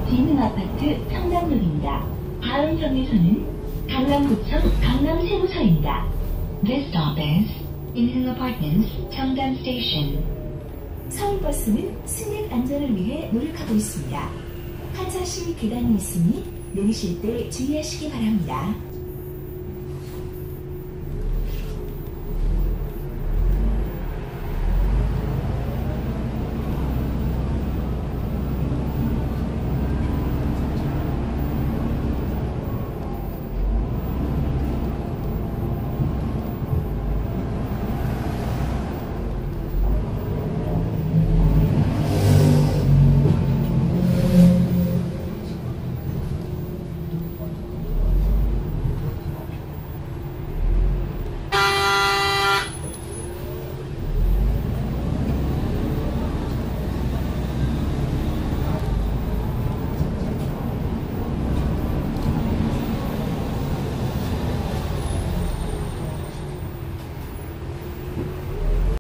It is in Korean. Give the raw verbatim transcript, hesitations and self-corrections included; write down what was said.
진흥아파트 청담역입니다. 다음 정류소는 강남구청 강남세무서입니다. This stop is 진흥 Apartments 청담 Station. 서울버스는 승객 안전을 위해 노력하고 있습니다. 하차 시 계단이 있으니 내리실 때 주의하시기 바랍니다.